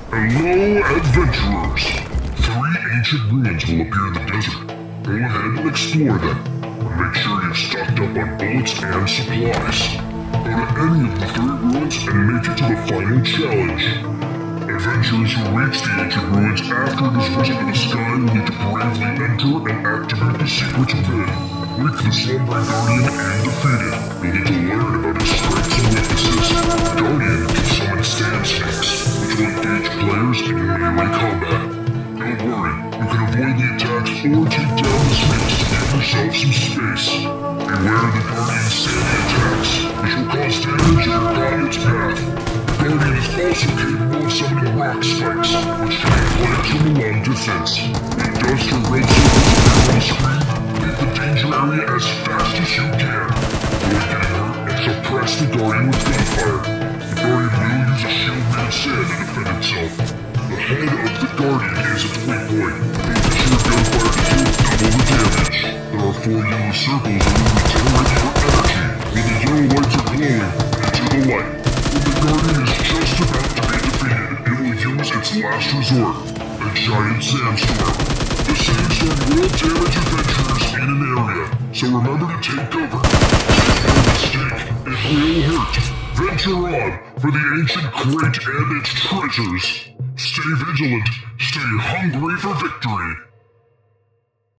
Hello, adventurers! 3 ancient ruins will appear in the desert. Go ahead and explore them, but make sure you've stocked up on bullets and supplies. Go to any of the 3 ruins and make it to the final challenge. Adventurers who reach the ancient ruins after it is risen to the sky will need to bravely enter and activate the secrets within. Wake the slumbering Guardian and defeat it. You'll need to learn about his strengths and weaknesses. The Guardian can summon sand snakes, which will engage players in melee combat. Don't worry, you can avoid the attacks or take down the snakes to give yourself some space. Beware the Guardian's sandy attacks, which will cause damage in your Guardian's path. The Guardian is also capable of summoning rock spikes, which can be plants from a long distance. When dust or red circles appear on the screen, leave the danger area as fast as you can. Avoid getting hurt and suppress the Guardian with gunfire. The Guardian will use a shield made of sand to defend itself. The head of the Guardian is its weak point. Focus your gunfire to deal double the damage. There are 4 yellow circles that will regenerate your energy. When the yellow lights are glowing, enter the light. When the Guardian is just about to be defeated, it will use its last resort, a giant sandstorm. The sandstorm will damage adventurers in an area, so remember to take cover. Make no mistake, it will hurt. Venture on for the ancient crate and its treasures. Stay vigilant, stay hungry for victory.